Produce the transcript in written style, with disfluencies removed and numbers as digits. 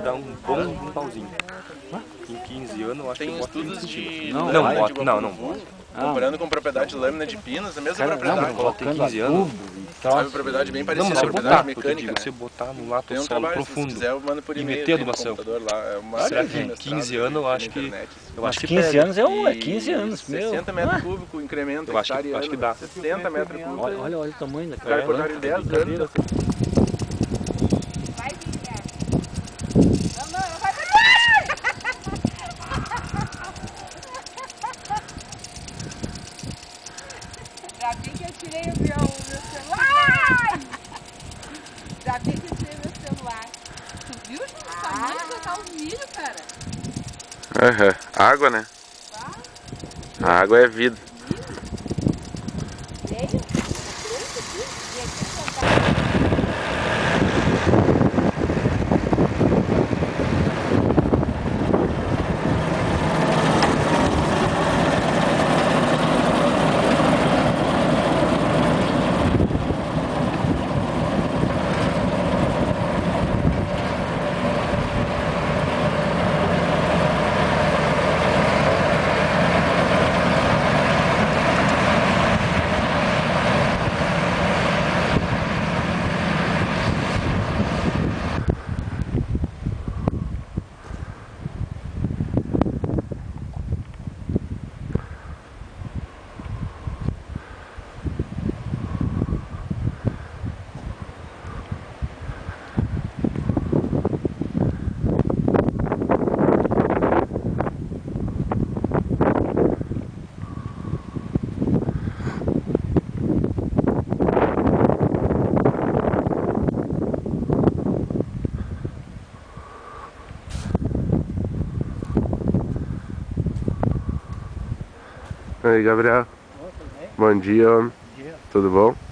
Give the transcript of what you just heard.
tirar um bom pauzinho. Em 15 anos eu acho que Tem eu boto estudos de não boto. Comparando com propriedade de lâmina de pinos, a mesma propriedade. Coloca em 15 anos. Sabe, propriedade bem parecida, Não, você propriedade botar, mecânica, você botar no Tem um solo trabalho, profundo se quiser eu mando por e e-mail, meter tem no adubação. computador lá. É uma Será série que de 15 anos eu acho que... Eu acho que 15 pega. anos é 15 anos, meu. 60 metros cúbicos, incremento Eu acho hectare que dá. 60 metros cúbicos. Olha o tamanho da Os caras cortaram em 10 anos. Vai, Guilherme. Não, vai. Já vi que eu tirei o meu celular. Já vi que eu tirei meu celular. Tu viu o tamanho que tá o milho, cara? Água, né? A água é vida. Veio? Aí, Gabriel. Bom dia, homem. Tudo bom?